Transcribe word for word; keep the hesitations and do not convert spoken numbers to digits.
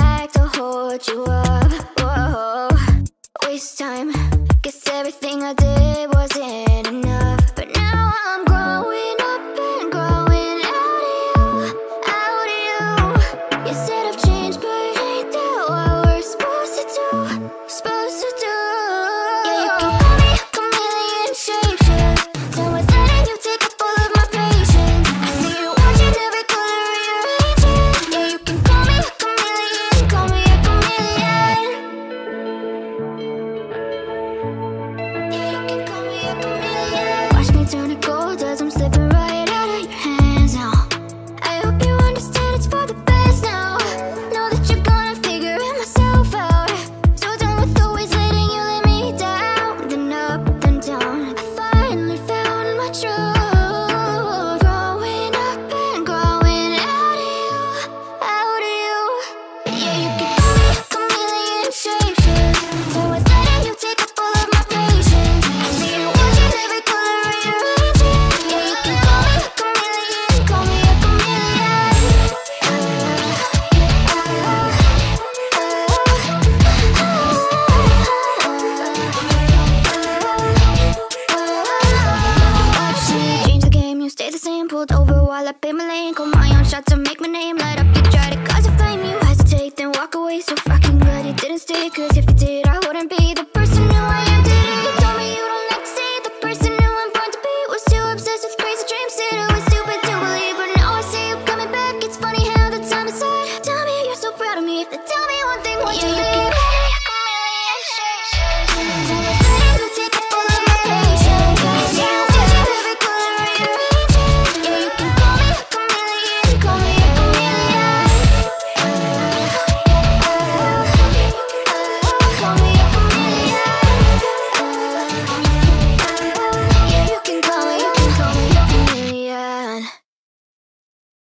back to hold you up. Whoa, waste time. Guess everything I did wasn't enough. But now I'm growing up and growing out of you, out of you. You said I've changed, but ain't that what we're supposed to do? Supposed to do. Yeah, you can call me a chameleon shapeshift. Done with letting you take up all of my patience. I see you watching every color rearranging. Yeah, you can call me a chameleon, call me a chameleon. Yeah, you can call me a chameleon. Watch me turn to gold as I'm slipping right out of your hands now. I hope you understand it's for the best now. Know that you're gonna figure it myself out. So done with always letting you let me down. Then up, then down. I finally found my truth. Growing up and growing out of you, out of you. Yeah, you can call me a chameleon shapeshift. Done with letting you take up all of my patience. I see you watching every color rearranging. Yeah, you can call me a chameleon, call me a chameleon. Change the game, you stay the same. Pulled over while I pay my lane. Call my own shot to make my name light up. You try to cause a flame, you hesitate, then walk away. So fucking glad you didn't stay, cause if you did, I wouldn't be the person who I am today. You told me you don't like to see the person who I'm born to be. Was too obsessed with crazy dreams, said I was stupid to believe. But now I see you coming back, it's funny how the time aside. Tell me you're so proud of me, but tell me one thing, what you